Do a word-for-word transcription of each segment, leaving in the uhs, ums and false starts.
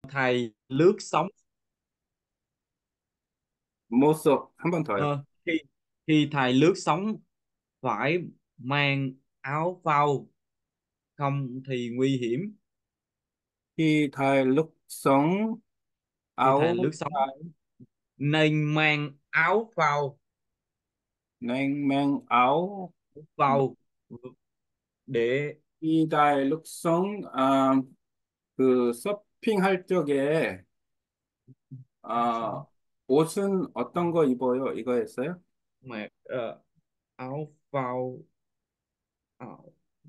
thầy lướt sóng. 못 써. 한 번 더요. ờ, khi khi thầy lướt sóng phải mang áo phao, không thì nguy hiểm. Khi thầy lúc sống Khi thầy áo lướt sóng nên mang áo phao, neng mang áo phao để khi thầy lúc sống 아, 그 서핑할 적에 아, 옷은 어떤 거 입어요? 이거였어요? mặc ờ, áo phao, áo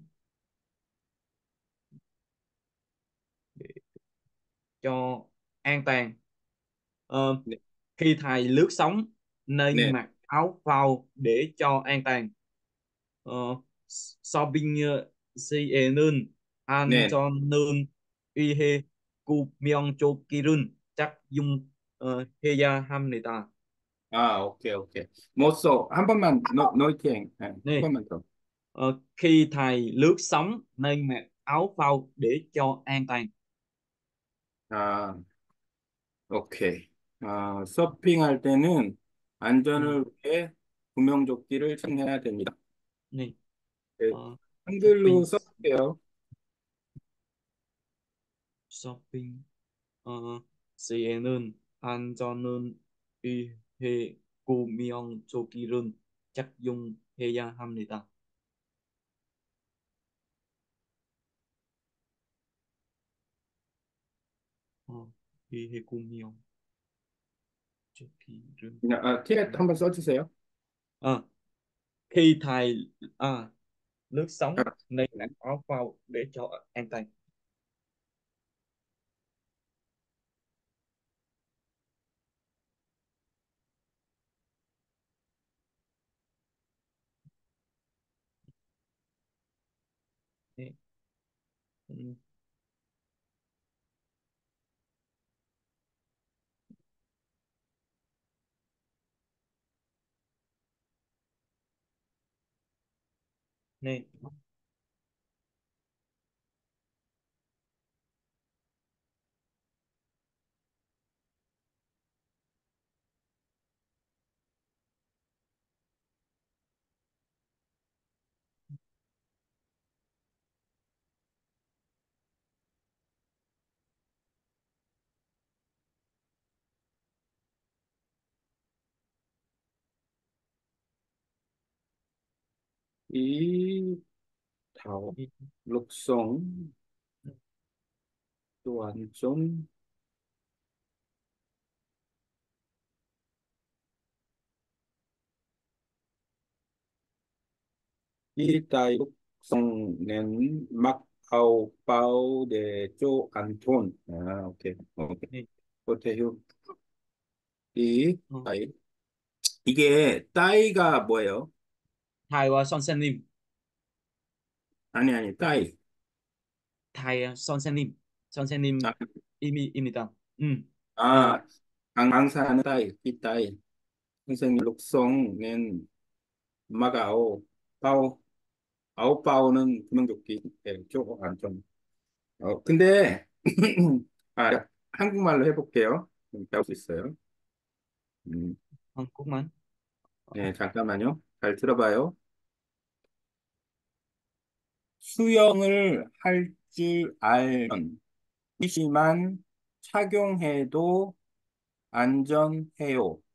để cho an toàn. Ờ, 네, khi thầy lướt sóng nên 네, mặc áo phao để cho an toàn. ờ, 서빙시에는 네. 안전은 위해 구명조끼를 착용해야 합니다. 아, 오케이, 오케이. 못 써. 한 번만, 노, 노이팅. 네, 한 Nè, 번만 더. ờ, khi thầy lướt sóng nên mặc áo phao để cho an toàn. 아, 오케이. 아, 서핑할 때는 Ừ. 안전을 위해 구명조끼를 착용해야 됩니다. Nè, 네, ờ, shopping 한글로 써볼게요. shopping ờ, 시에는 안전은 위해 구명조끼를 착용해야 합니다. 어, 위해 구명조끼를 그냥, 아, 티켓 한번 써주세요. ờ, khi thầy à, lướt 아, sóng nên mặc áo phao để cho an toàn. Nè, ừ, nè, 이, 다오, đi. 룩송, 또 안전, 이 따위 룩송는 막 아우 빠우 네쪼 안톤. 아, 오케이. 오케이. Đi. 호태휴. 이, Ờ, 따위. 이게 따위가 뭐예요? thầy uh, 선생님, 아니, 아니, 따위. thầy uh, 선생님, 아, 선생님 이미 입니다. 음, 어, 아, 강- 강사하는 따위, 이 따위. 선생님, 룩송은 마가오, 빠오, 아오 빠오는 구명조끼, 네, 쪼 안톤. 어, 근데, 아, 한국말로 해볼게요. 좀 배울 수 있어요. 음, 한국말. 네, 잠깐만요. 잘 들어봐요. 수영을 할 줄 알면, 이지만 착용해도 안전해요.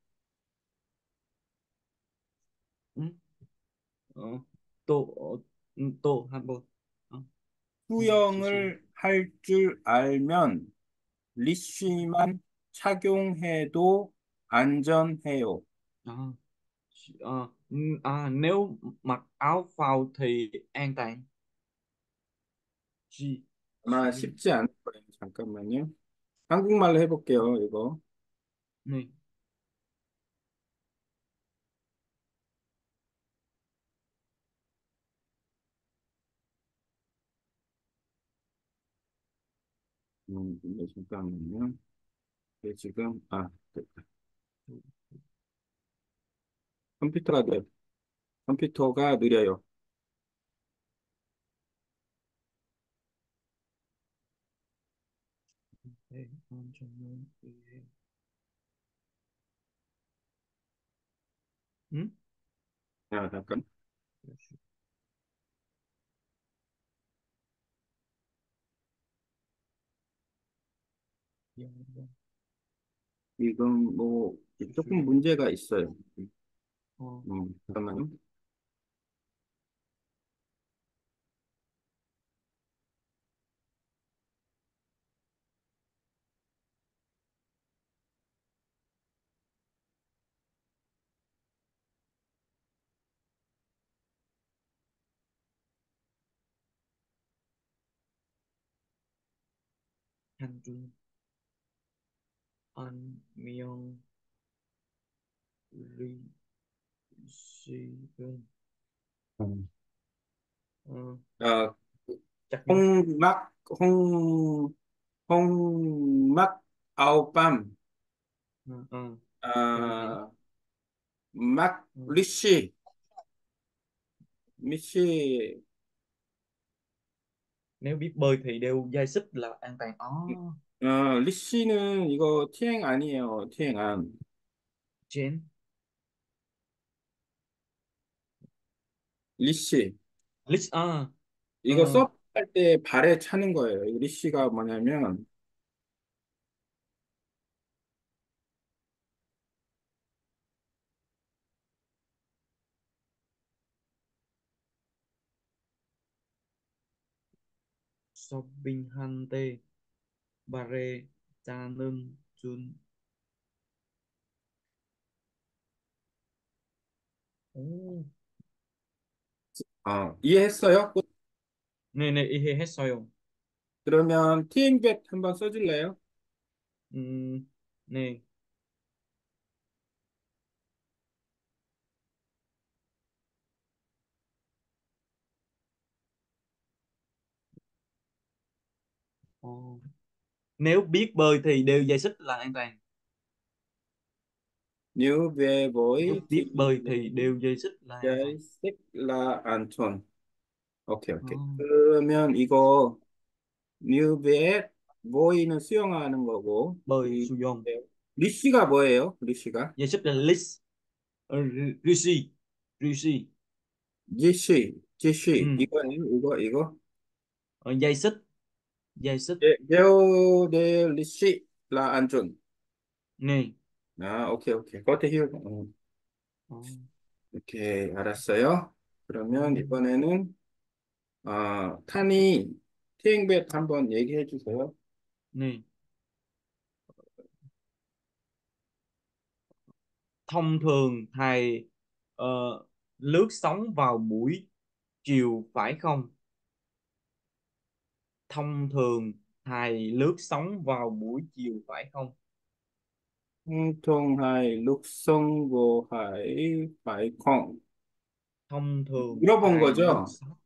음, 어, 또, 어, 음, 또 한번. 어, 음, 주시. 수영을 할 줄 알면, 리쉬만 착용해도 안전해요. À, ờ, ừm, à, nếu mặc áo phao thì an toàn. G, 아마 G, 쉽지 않을 거예요. 잠깐만요. 한국말로 해볼게요, 이거. này. 음, 네, 잠깐만요. 네, 지금, 아, 됐다. 컴퓨터가, 네, 컴퓨터가 느려요. Con trong núi uy. Ừ? 아, 잠깐. 이건 뭐 조금 문제가 있어요. 어, 음, 잠깐만요. hành trung an miong ri si vân. 음. Ờ, 아, chắc nhé. 홍막, 홍, 홍막 아웃밤, Ờ, ờ, là gì? 아, 막 Ờ, 리시, 리시, nếu biết bơi thì đều dây xích là an toàn. Ồ, 어, 리시는 이거 티eng 아니에요. 티eng 안. chén. 리시. List à. 이거 Ờ, 서브할 때 발에 차는 거예요. 이 리시가 뭐냐면, shopping hante bare cha nâng chun. Ồ, 어, 이해했어요? này này y hết sao? 그러면 티eng벳 한번 써줄래요? Ừm, này, ồ. Nếu biết bơi thì đều dây xích là an toàn. Nếu về Nếu với thì biết bơi thì đều dây xích là an toàn. giải thích là an toàn. 오케이, Ồ, 오케이. 그러면 이거 뉴베 보이는 수영하는 거고 bơi 이 su dông. 리시가 뭐예요? 리시가 Dây xích là list. Ờ, Rishi. Rishi. 지시 지시 Ừ. 이거네 이거 이거 Ờ, dây xích. Dây xích. 제오데 리시 라 안전. Này. 아 오케이 오케이 got here. 어, Ồ, 오케이 알았어요. ồ. 그러면 이번에는 아 탄이 티행벳 한번 얘기해 주세요. Này. Thông thường thầy ờ, lướt sóng vào buổi chiều phải không? Thông thường thầy lướt sóng vào buổi chiều phải không? 홍통하이 룩성고하이 바이콩 Thông thường 물어본 thầy lướt 거죠? sóng.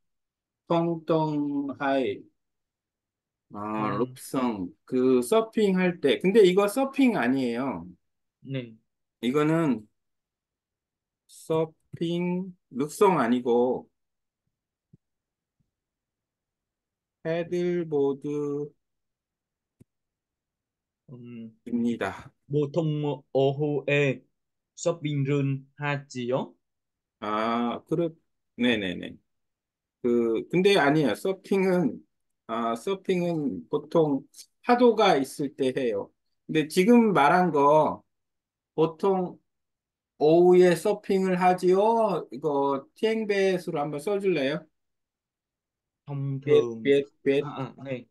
통통하이 아, Thông 룩성 그 서핑 할 때 근데 이거 서핑 아니에요. này. 이거는 서핑 룩성 아니고 패들보드입니다. ừm, 보통 오후에 쇼핑을 하지요? 아, 그렇 네네네. 그 근데 아니에요. 서핑은 아, 서핑은 보통 파도가 있을 때 해요. 근데 지금 말한 거 보통 오후에 서핑을 하지요. 이거 티eng벳으로 한번 써줄래요? Thông 벳, thường. 벳, À, 벳. à, này.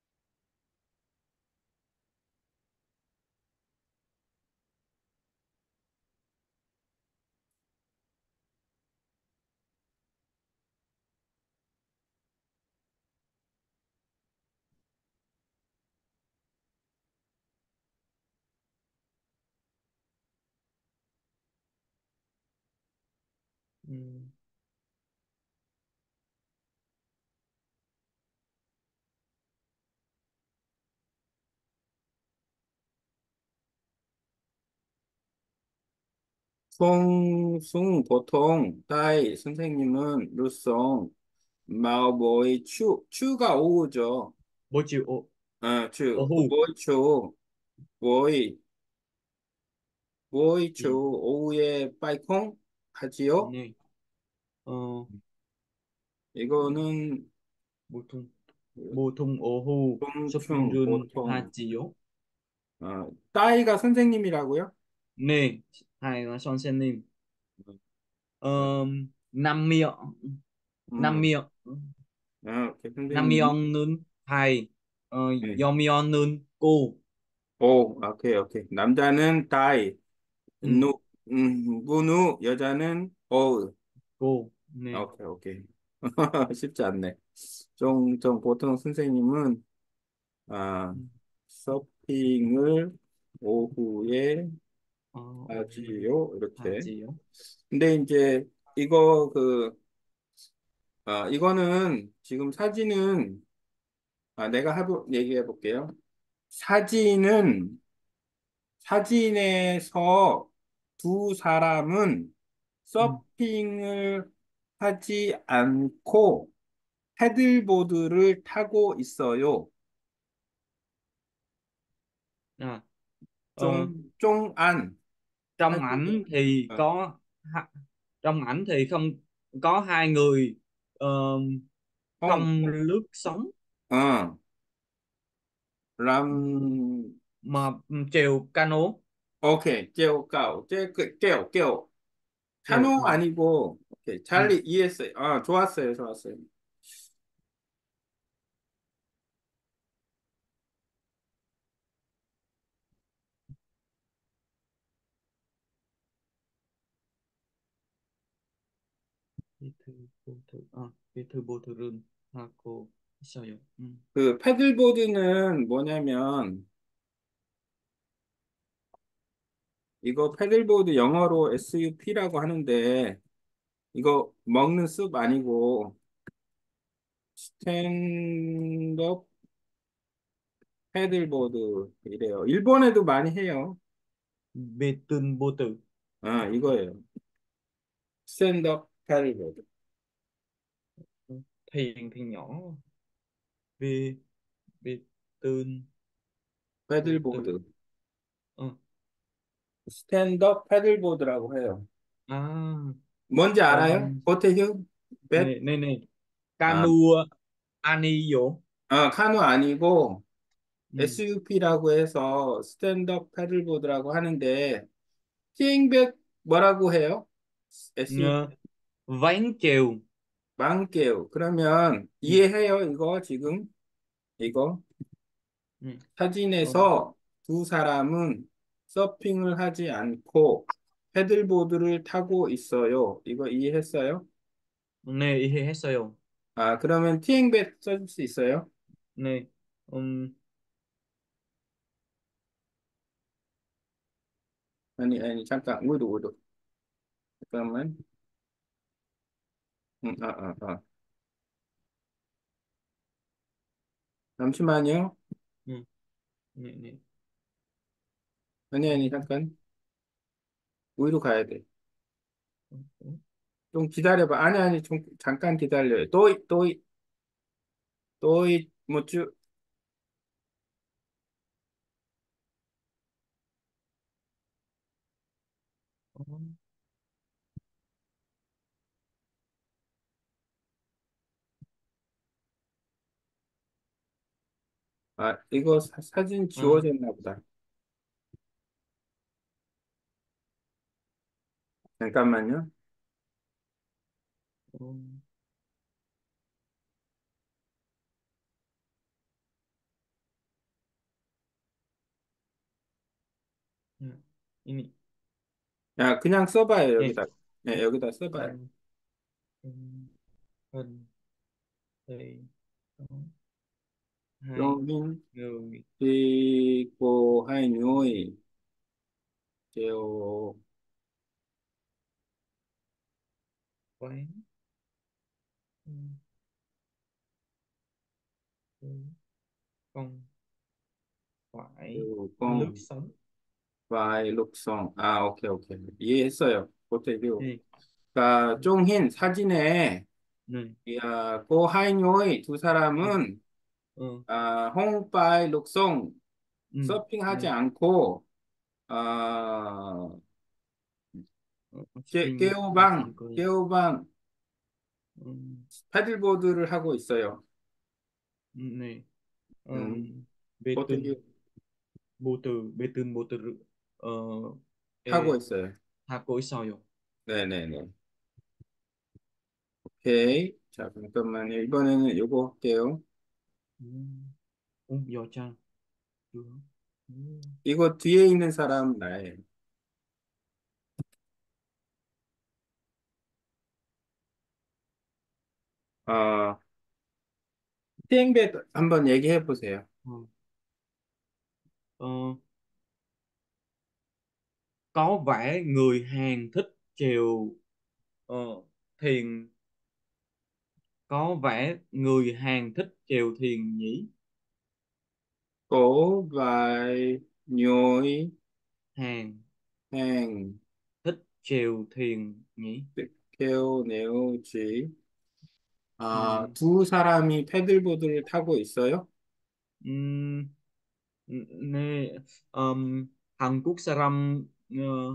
Ừm, 송승 보통 따이 선생님은 루송 마오보이 추 추가 오후죠. buổi chiều ô, 아, 추 오후. 오보이 추 Buổi buổi Ừ. chiều 오후에 빠이콩 하지요? Nè. Ờ, 이거는 보통 보통 오후 춤춤 쇼핑을 보통 하지요? 어, 따이가 선생님이라고요? 네, hai là 선생님. 어, Ờ, 남미역 음, 남미역 아, 오케이, 선생님. 남미역는 thầy, ờ, 네. 여미역는 cô. 오, 오케이, 오케이. 남자는 따이, Ừ, 누, 음, 문우, 여자는 어. cô. Nè. 오케이, 오케이. 쉽지 않네. 좀, 좀 보통 선생님은 아, Ừ. 서핑을 오후에 Ờ, 오후 하지요. 이렇게. 하지요? 근데 이제 이거 그 아, 이거는 지금 사진은 아, 내가 해보, 얘기해 볼게요. 사진은 사진에서 두 사람은 Ừ. 서핑을 하지 않고 패들보드를 타고 있어요. À, ờ, 쫑, 쫑안. trong 사진에, ảnh thì 어, có ha- trong ảnh thì không có hai người, ờ, 어, không lướt sóng, 어, 람, mà chèo cano. 오케이, 깨우, 까우, 깨, 깨- 깨우, 깨우. Chèo. 카누 Ừ. 아니고, 오케이, Ừ. 잘 이해했어요. 아, 좋았어요, 좋았어요. 비트보트, 아, 비트보트는 하고 있어요. 음. 그 패들보드는 뭐냐면, 이거 패들보드 영어로 에스유피라고 하는데, 이거 먹는 숲 아니고, 스탠드업 패들보드 이래요. 일본에도 많이 해요. 비트보트. 아, 이거예요. 스탠드업 패들보드. Thuyền thì nhỏ. Bi Bitin vô tử. 패들보드. Ờ. 스탠드업 패들보드라고 해요. À, 뭔지 알아요? 음, 호태휴? 뱃? nè nè nè, 아, cano ani요. 아, 카누 아니고 Ừ. 에스유피라고 해서 스탠드업 패들보드라고 하는데 티잉백 뭐라고 해요? 에스유피 Ờ, ván chèo. 망게요. 그러면 Ừ. 이해해요? 이거 지금 이거 Ừ. Ờ. 사진에서 두 사람은 서핑을 하지 않고 패들보드를 타고 있어요. 이거 이해했어요? Nè 이해했어요. 아, 그러면 티잉백 써줄 수 있어요? Nè, 음, 아니, 아니, 잠깐, 우도, 우도. 잠깐만. 음, 아, 아, 아. 잠시만요. ừ. Nè nè. 아니, Ừ. 아니, 잠깐. 우리로 가야 돼. Ừ. Ừ. 좀 기다려봐. 아니, 아니, 좀, 잠깐 기다려요. 또이, 또이, 또이, 뭐, 쭉. Ờ. 아, 이거 사, 사진 Ờ. 지워졌나 보다. 잠깐만요. Ờ. Ừ. Ini. 야, 그냥 써봐요, Nè. 여기다. 네, 여기다 써봐요. Trong, trong hình thì có hai 여긴, người 그리고, 하이뉴이, 제오, quán. Ừ. Ừ. Không phải lướt 공, sóng. 바이, 룩성. 아, 오케이, 오케이. 이해했어요. 고태규. Nè. 그러니까, Ừ. 쫑힌 사진에, Nè. 야, 고 하이뉴이 두 Ừ. 사람은, Ừ. 아, 홍바이, 룩송, Ừ. 서핑하지 Nè. 않고, 어, Ờ, 깨, Spring 깨오방, Anchor. 깨오방 Ừ. 패들보드를 하고 있어요. Nè. 음, Um, bê 어떻게 tông bô từ bê tông bô từ ờ 하고 ê 있어요? ha cối sao rồi. 네네네. 오케이. 자, 잠깐만요. 이번에는 요거 할게요. Ừ. Ủa, do chăng chưa. Ừ. 이거 뒤에 있는 사람 나예요. 어, 티행백 한번 얘기해 보세요. Ờ. Ờ, có vẻ người Hàn thích chèo ờ, thuyền, có vẻ người Hàn thích chèo thuyền nhỉ. Cổ vài nhồi Hàn hàng thích chèo thuyền nhỉ. kêu nếu chỉ 아, Ừ. 두 사람이 패들보드를 타고 있어요? 음, 네, 음, 한국 사람 어,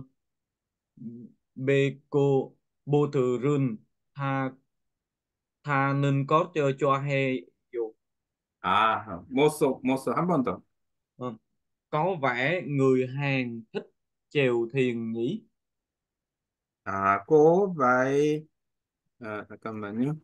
베고 보트를 타 타는 것 저- 좋아해요. 아, 못 써, 못 써. 한 번 더. Ờ, có vẻ người Hàn thích chèo thuyền nhỉ. 아, 꼬 바이 아, 잠깐만요.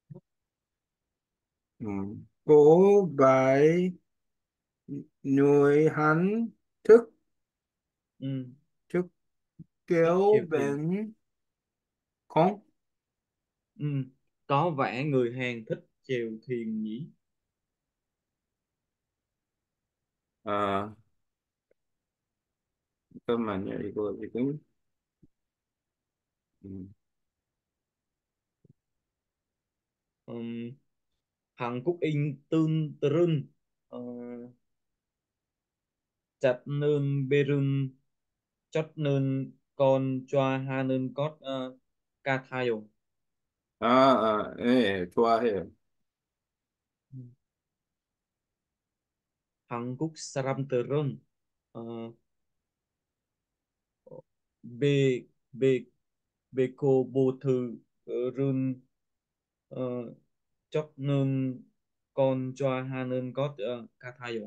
음, 꼬 바이 nhồi hắn thức Ừ, thức thích chèo kéo thuyền. bên con Ừ, có vẻ người Hàn thích chèo thuyền nhỉ. 아, 잠깐만요. 이거 지금 음, Ừm, Hàn Quốc in tương trưng ờ, chặt nương bê rưng chót nương con choa ha nương cót ờ, ca thayo. 아, 아, 예, 예, 좋아해요. Hàn Quốc saram trưng ờ, bê bê bê cô bô thư rưng ờ, chót nương con choa ha nương cót ờ, ca thayo.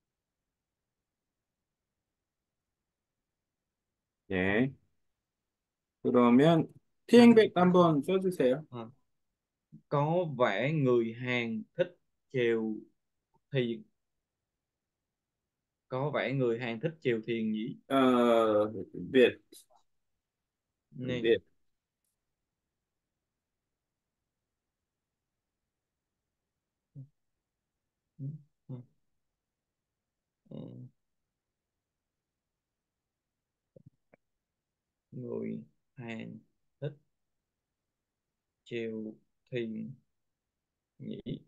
예. 그러면 Hàn 티행백 한번 써주세요. ờ, có vẻ người Hàn thích chèo thuyền, có vẻ người Hàn thích chèo thuyền nhỉ. 어, 몇, Nè. 몇. Ừ. Ừ. Ừ. Người Hàn thích chèo thuyền nhỉ.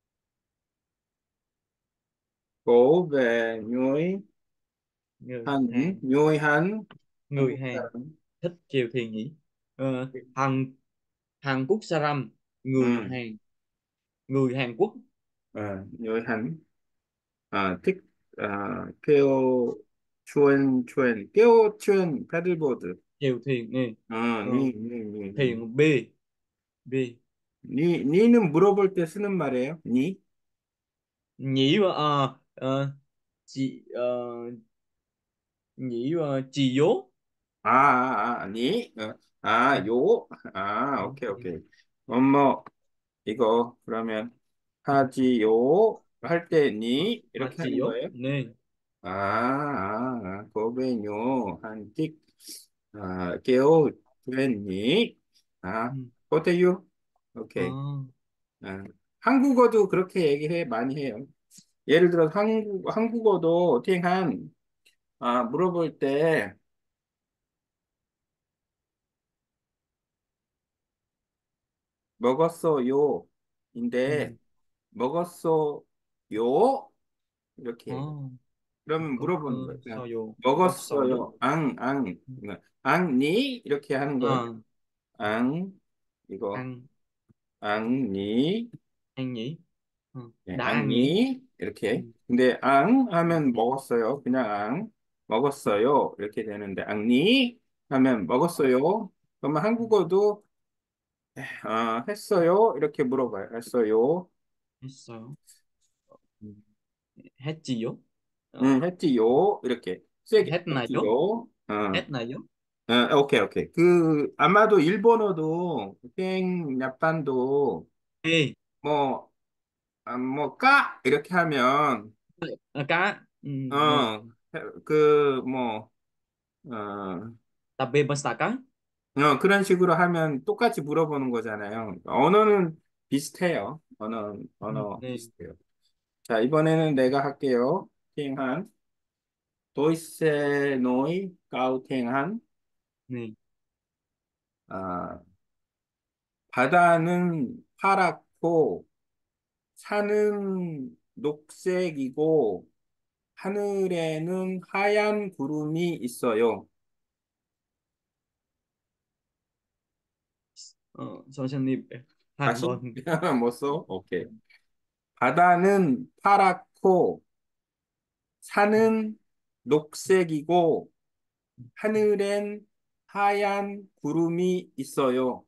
Cổ về nhối Người hắn, Hàn nhối hắn, người 한국 Hàn 사람. thích chèo thuyền nhỉ. ờ, Hàn Hàn Quốc Saram, người 음, Hàn, người Hàn Quốc 어, nhối hắn. 아, 틱, 아, 깨오 추엔, 추엔, 깨오 추엔 패들보드. chèo thuyền nè. 아, ờ, 니, 니, 니, 니. Thuyền B. B 니, 니는 물어볼 때 쓰는 말이에요. 니? nhỉ. ờ, ờ, chị ờ, nhỉ ờ, chị dốt. 아, 아, 아, 니? 어, 아, Ừ. 요? 아, Ừ. 오케이, 오케이. 엄마, 이거, 그러면, 하지요? 할 때, Ờ, 니? à, 이렇게 chị 하는 dốt 거예요? nè. 아, 아, 아, 고베뇨, 한 찍, 아, 깨오, 됐니? 아, Ừ. 어때요? Ờ. 오케이. 아, 한국어도 그렇게 얘기해, 많이 해요. 예를 들어, 한국, 한국어도 팅한, 아, 물어볼 때, 먹었어요. 인데, Ừ. 먹었어요. 이렇게 Ờ. 해요. 그러면 Có 물어보는 ờ, 거예요. 그냥 sao vô có sao vô. 먹었어요. 앙, 앙. 그러니까 앙니? 이렇게 하는 거예요. Ờ, 앙, 이거, ăn 앙니, ăn nhỉ. Ờ, 네, đã ăn nhỉ. 앙니. 이렇게. 음, 근데 앙 하면 먹었어요. 그냥 앙 먹었어요. 이렇게 되는데 앙니 하면 먹었어요. 그러면 음, 한국어도 아, 했어요. 이렇게 물어봐요. 했어요. 했어요. 음, 했지요? 응, 어, 했지요. 이렇게 세게 했나요? 했지요. 어, 했나요? 어, 오케이, 오케이. 그 아마도 일본어도 땡 약반도 ê 뭐, 아, 뭐, 까 이렇게 하면 à, cá ừ, nè 어, 그 뭐, 어, tập về basta cá 어, 그런 식으로 하면 똑같이 물어보는 거잖아요. 언어는 비슷해요. 언어, ừ, 언어 nè 비슷해요. 자, 이번에는 내가 할게요. 팅한. 도이세 노이 까우팅한. nè 아, 바다는 파랗고, 산은 녹색이고, 하늘에는 하얀 구름이 있어요. ờ, so sánh đi hàng 다시? bon 뭐 써? 오케이. 바다는 파랗고, 산은 녹색이고, 하늘엔 하얀 구름이 있어요.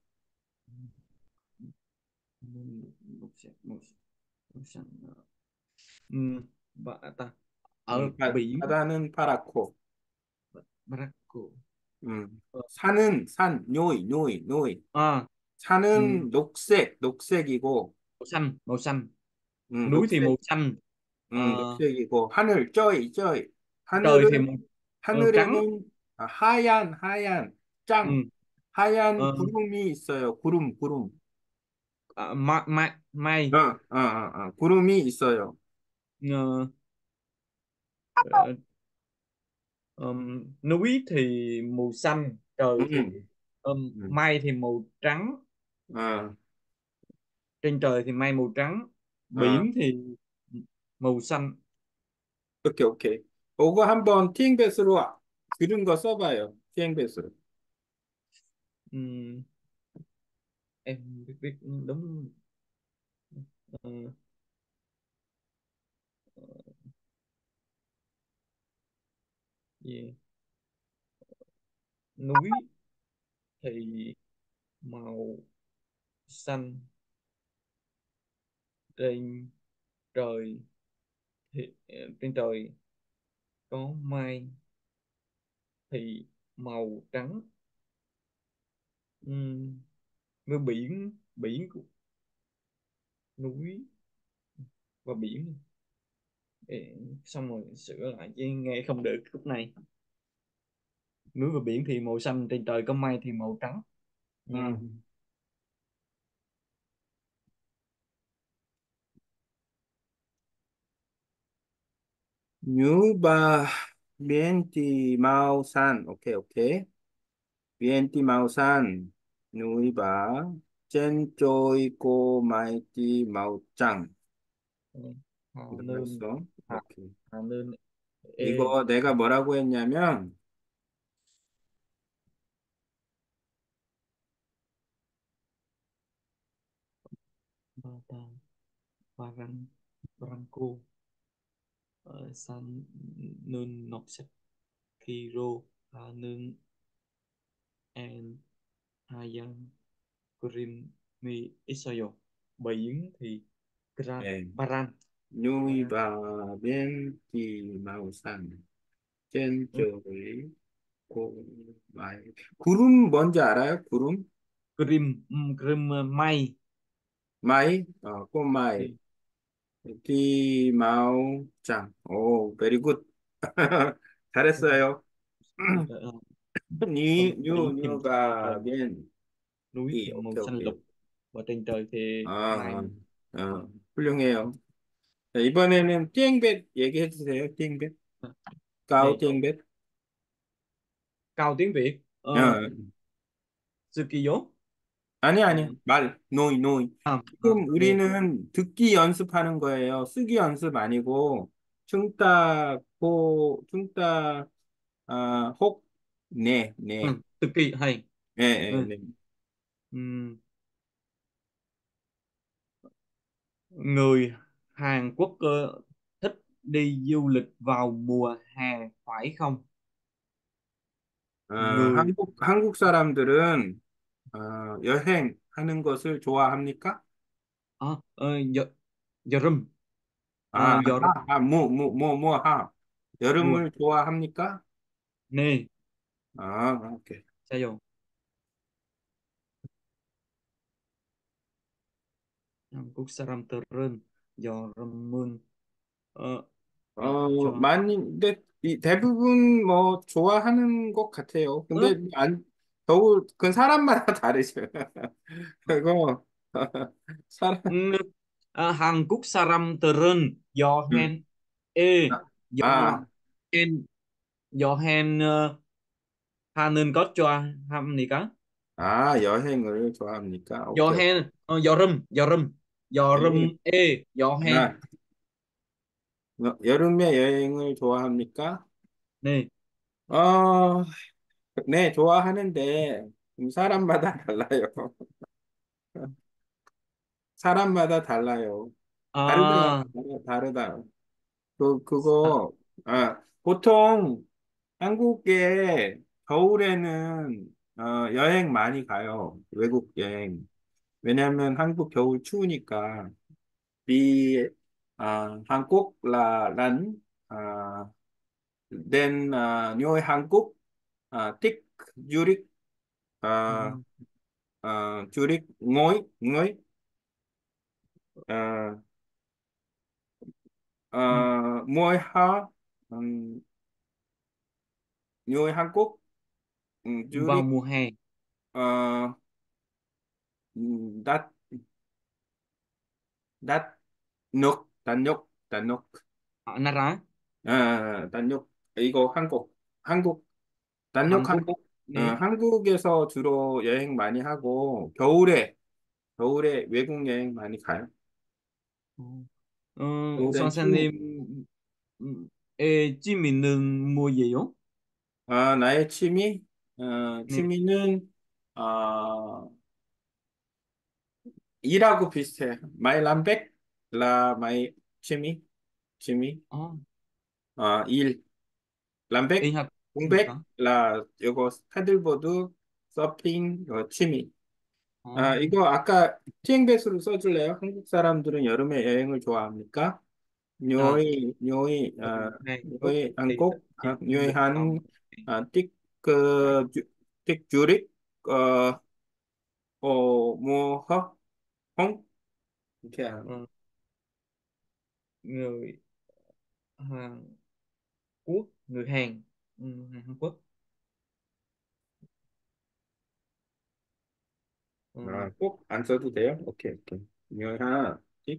một sàn một một sàn ừ, và ta ở 음, 바, biển 바다는 파랗고, Morocco 음, ờ, 산은 산, 요이, 요이, 요이. à ừ, 산은 녹색, 녹색이고, màu xanh màu xanh 음, núi thì màu 녹색, xanh 음, ờ, 녹색이고, 하늘, 쩌이, 쩌이. trời thì 하늘은, màu ờ, trắng 하늘에는 아, 하얀, 하얀, 짱, ừ, 하얀 ờ, 구름이 있어요. 구름, 구름. à, ma, ma, 어, mây 어, 어, 어, 구름이 있어요. ờ, ờ, ờm, núi thì màu xanh trời thì 음, ờm, 음, mây thì màu trắng 어, trên trời thì mây màu trắng 어. biển thì màu xanh. 오케이, 오케이. 그거 한번 티잉베이스로 들은 거 써봐요. 티잉베이스로. Ừm, em biết biết đúng ờ, gì núi thì màu xanh trên trời thì ờ, trên trời có mây thì màu trắng. Ừm, với biển biển của núi và biển. Ê, xong rồi sửa lại chứ nghe không được lúc này. Núi và biển thì màu xanh trên trời có mây thì màu trắng. Ừm, 음. 뉴바, 미엔티 마우산. 오케이, 오케이. 미엔티 마우산. 누이바, 젠조이고 마이티 마우짱. Hà Nơn 눌렀어. Hà, 오케이. Hà Nơn ê 이거 내가 뭐라고 했냐면, Ba Ta Baran Branco ờ, San Nơn Nọc Sep Kiro Hà Nơn and Hayan Grim Mi Israel. Biển thì Gran 예. Baran Baran 누이바, 미엔티 마우산. ừ. 젠조이 고 마이. 구름 뭔지 알아요? 구름? Grim um, Grim uh, May 마이? 어, 꽃마이. thì 디마우짱. 오, 베리 굿. 잘했어요. ờ, ờ, 뉴, còn 뉴, biển thì màu xanh trên trời 뉴가 면. núi 이, thì màu 오케이, xanh 오케이. lục và trên trời thì 아, mây. 아, 어, 훌륭해요. 자, 이번에는 띵벳 얘기해 주세요. 띵벳. 까우 Này 띵벳. cao tiếng Việt 어, uh, Tsukiyo. 아니, 아니. Ừ. 말, 노이, 노이. à, à, 지금 nè 우리는 듣기 연습하는 거예요. 쓰기 연습 아니고, 충따, 고, 충따, 아, 혹, 네, 네. ừ. Tsuki hay 네, 네, ừ. 네. Ừ. Người Hàn Quốc ờ, đi du lịch vào mùa hè phải không? 어, Người 한국, 한국 사람들은 어, 여행하는 것을 좋아합니까? ờ, ờ, giờ 여름 아, 어, 여름 하, 아, 뭐, 뭐, 뭐, 뭐, 하. mùa 여름을 좋아합니까? nè 아, 오케이. sao rồi? 한국 사람들은 여름은 어, 어, 좋아. 많이, 근데 이 대부분 뭐 좋아하는 것 같아요. 어? 근데 안, 겨울, 그건 사람마다 다르죠. 그리고, 사람, 음, 아, 한국 사람들은 음, 여행 에 아, 여행 여행 어, 하는 것 좋아합니까? 아, 여행을 좋아합니까? 오케이, 오케이. 여행 어, 여름 여름 여행, 여름에 여행 아, 여- 여름에 여행을 좋아합니까? 네. 어, 네, 좋아하는데, 음, 사람마다 달라요. 사람마다 달라요. 다르다, 아, 다르다. 그, 사- 그거, 아, 보통 한국에 겨울에는 어, 여행 많이 가요. 외국 여행. 왜냐하면 한국 겨울 추우니까. 비, 아, 한국 là lạnh, à, nên à, như Hàn Quốc à, thích du lịch ờ, à, à, du lịch ngồi ngồi à, ừ, à, mùa hè um, như Hàn Quốc um, du vào lịch mùa hè ờ, đất đất nước đất nước đất nước ở Nara 아, 단역 이거 한국 한국 단역 Hàn Quốc 한국 어, 네. 한국에서 주로 여행 많이 하고 겨울에 겨울에 외국 여행 많이 가요. Ờ, ờ, 겨울엔 추. 선생님 음, 에, 찌미는 뭐예요? 아, 나의 취미 어, 네. 취미는 어, 일하고 비슷해. 마이 람백 라 마이 취미 취미 Ờ, 어, 일 y 람백 học gì 공백 có? 라 요거 패들보드 서핑 어, 취미. Ờ, 아, 이거 아까 티앵배수를 써줄래요? 한국 사람들은 여름에 여행을 좋아합니까? à, 뇨이, 뇨이, từ 아, Hàn Quốc 뇨이, thì thích 한국, đi 아, du 뇨이, lịch vào 한, mùa hè. 아, 띡, 그, 주- 띡, 주릭, 어, 어, 뭐, 허, 홍? 이렇게 하는. Ờ, người Hàn Quốc người Hàn ừ, Hàn Quốc ờ, 아, 꼭 안 써도 돼요? 오케이, 오케이. 뇨이, 한, 띡,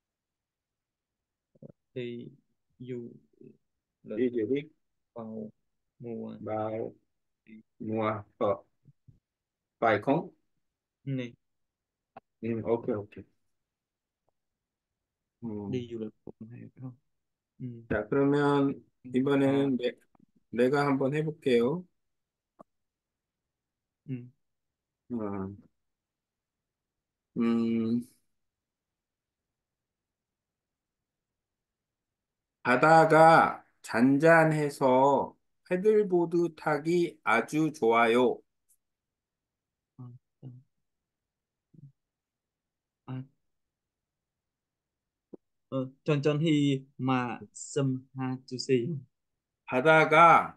đi du lịch 띡, 주릭, vào mùa 마오, hè. 무아, 허, 파이콩? Này, 음, 오케이, 오케이. 음. đi du lịch vào mùa hè phải không? Ừ. 자, 그러면 À, 이번에는 내, 내가 한번 해볼게요. ừ. 어, 음, 바다가 잔잔해서 패들보드 타기 아주 좋아요. À, à, ờ, Trần Trần thì mà xâm ha chú xì 바다가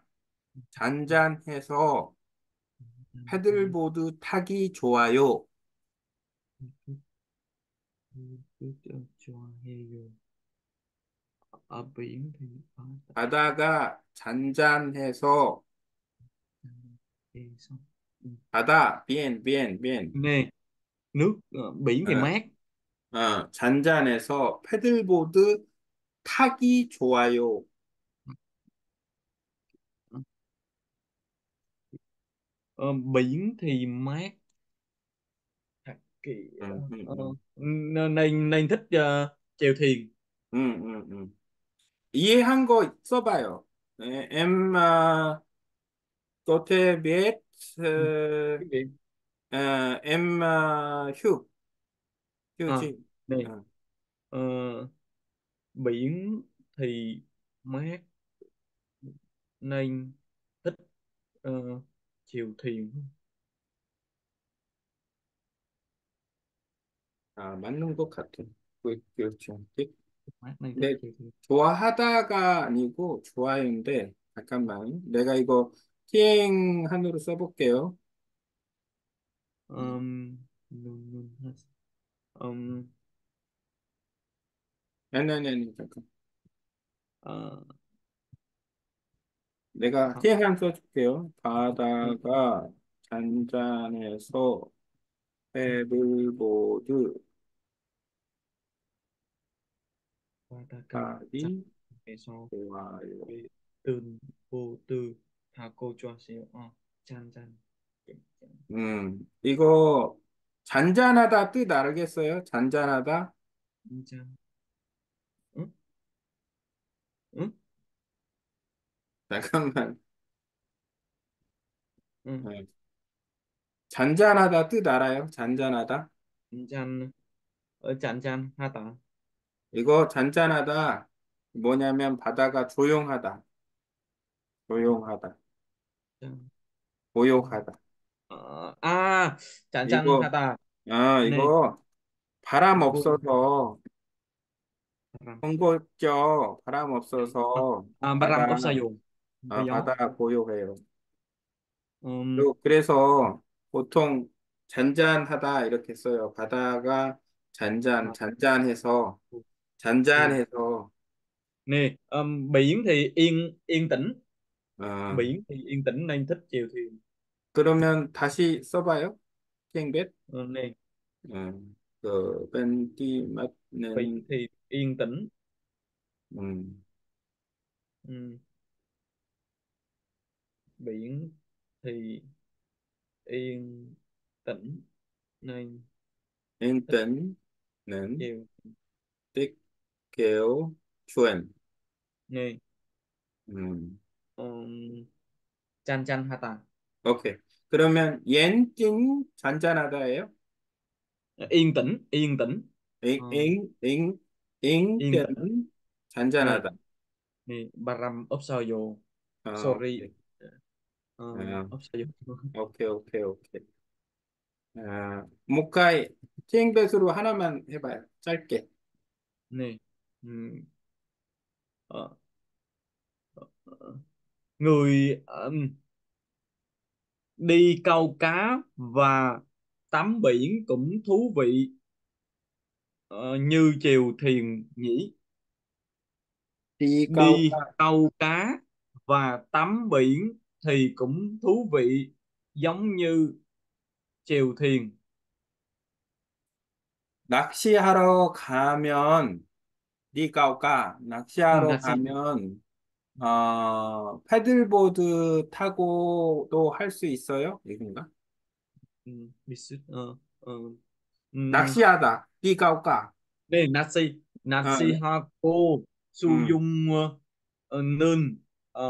잔잔해서 패들보드 타기 좋아요. cho heo ở biển thì có 바다가 잔잔해서 thì xong. Ừ. 바다, bien, bien, bien. Nè, nước ờ, biển thì 어, mát. 어, 잔잔해서 패들보드 타기 좋아요. Ờ, biển thì mát. Thật kỳ 음, 음, ờ, 음, nên nên nên thích ờ, chèo thuyền. 음, 음, 음. 이해한 거 써봐요. 에, em à, có thể biết Ừ. ờ, Cái gì? ờ, em uh, Hugh Hugh À, chị này Ờ, ờ, biển thì mát nên thích ờ, chèo thuyền. 아, 맞는 것 같아. 그, 그렇죠. Mát nên thích 근데 chèo thuyền. 좋아하다가 아니고 좋아요인데 잠깐만 내가 이거 티행한으로 써볼게요. 음. um, nun, nun, has- um, 아니 아니 아니 잠깐 ờ, 내가 th- 티행한 써줄게요. ừ, 바다가 잔잔해서 패들보드 Wataka chắc 타기 để so 좋아요. với tương vô tư thà cô cho xíu ờ chan chan 음 이거 잔잔하다 뜻 알겠어요? 잔잔하다. chan chan 응? 응? 잠깐만. 응. 네. 잔잔하다 뜻 알아요? 잔잔하다. chan chan ở chan chan ha ta 이거 잔잔하다 뭐냐면 바다가 조용하다, 조용하다, chan chan 고요하다. ờ, à chan chan ha 이거 ta 아 nè 이거 바람 vô 없어서 ram 헝겊죠. 바람 없어서 à 바다 baram offside có 아, gió 바다가 고요해요. um, 그리고 그래서 보통 잔잔하다 이렇게 써요. 바다가 잔잔, à, 잔잔해서 thì 잔잔해서 nè um, biển thì yên yên tĩnh 어, biển thì yên tĩnh nên thích chèo thuyền. 그러면 다시 써봐요. 땡볕. Ờ, nè 음, 그 밴디 biển 맞는 thì yên tĩnh. 음, Ừ. Biển thì yên tĩnh nên thích 인턴은 chèo. 띠게오 추엔. Nè 음, um, chan chan ha ta 오케이. 그러면 옌띵 잔잔하다예요? yên tĩnh yên tĩnh 잉, Ờ, 잉, 잉, yên tĩnh. 잉때는 Nè 잔잔하다. nè baram offside 어, sorry. 오케이. um, 아, offside 오케이, 오케이, 오케이. 아, 모카이, 킹뱃으로 하나만 해봐요. 짧게. nè ừ. Ờ, ờ, người ừm, đi câu cá và tắm biển cũng thú vị ờ, như chèo thuyền nhỉ. Đi 띠까오까, câu cá và tắm biển thì cũng thú vị giống như chèo thuyền. 낚시하러 가면, 띠까오까, Ừ, 낚시하러 là gì? 가면, 어, 패들보드 타고도 할 수 있어요? 이건가? Ừ, đi xích ờ, ờ, ừ, 낚시하다, 띠까오까. đây là Nazi 어, Nazi Hako 음, Suyung uh, Nun ờ,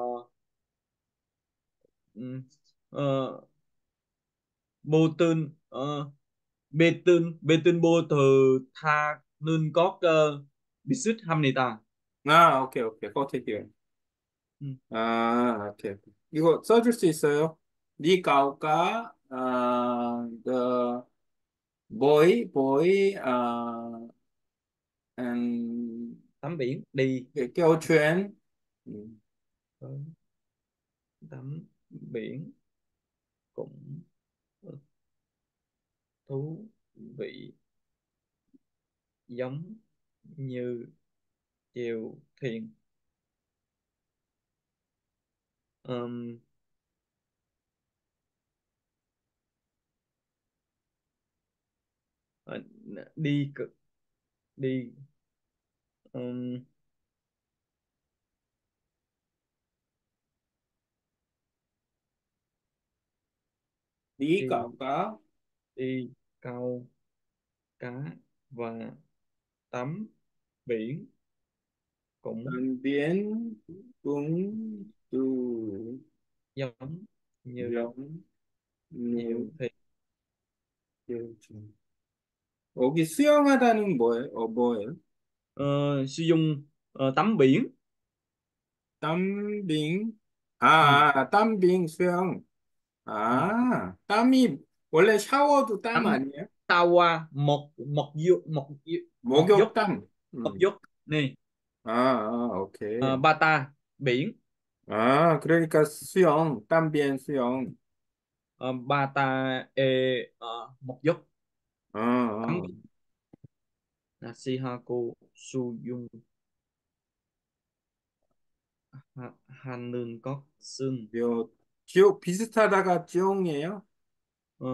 ừ, ờ, Bô Tơn ờ, Bê Tơn Bê Tơn Bô Thờ Tha Nun có cơ bị xích hâm này ta. 아, 오케이, 오케이. 포테기요. Ừ. 아, 오케이. 이거 써줄 수 있어요? 띠까오까, 아, the boy, boy, 아, and Tắm biển đi kéo thuyền. 음, ờ, tắm biển cũng thú vị giống như chèo thuyền. Ờm, ờ, đi cực đi ờm, đi 띠까오까, đi câu cá và tắm biển cũng también, tung, tu, giống như 영, chèo nu, thuyền. 여기 수영하다는 뭐예요? 어, 뭐예요? Ờ, sử dụng Ờ, tắm biển. 땀빙. 아, Ừ. 아, 땀빙 수영. Ừ. 아, 땀이 원래 샤워도 땀 Tắm 아니에요? tao qua một một dốc một một dốc 목욕땀. một 음. dốc nè. 아, 아, Ờ, 오케이. Bata biển. 아, 그러니까 수영, 땀비엔 수영. Ờ, Bata e ờ, một dốc 어, tắm 어. biển. Là Sihako Suyung Ha- Hanun Kok Sun. 요, 지옥 비슷하다가 지옥이에요? Ờ,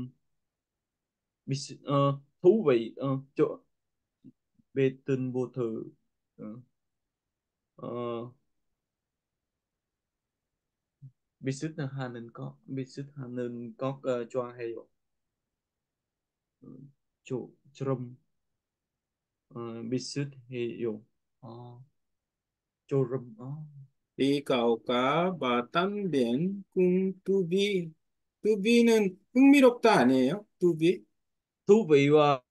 bis- ờ, thú vị, ờ, chỗ bê tinh vô thường. Ờ, ờ, Bisut Hanun Kok Bisut Hanun Kok uh, Choa Heo. Ờ, Chu Chrum. Ờ, Bisut Heo. Ờ, Chorum. Ờ. 리가오가 마땀비엔 꿍뚜비. 뚜비는 흥미롭다 아니에요? 뚜비? Thú vị.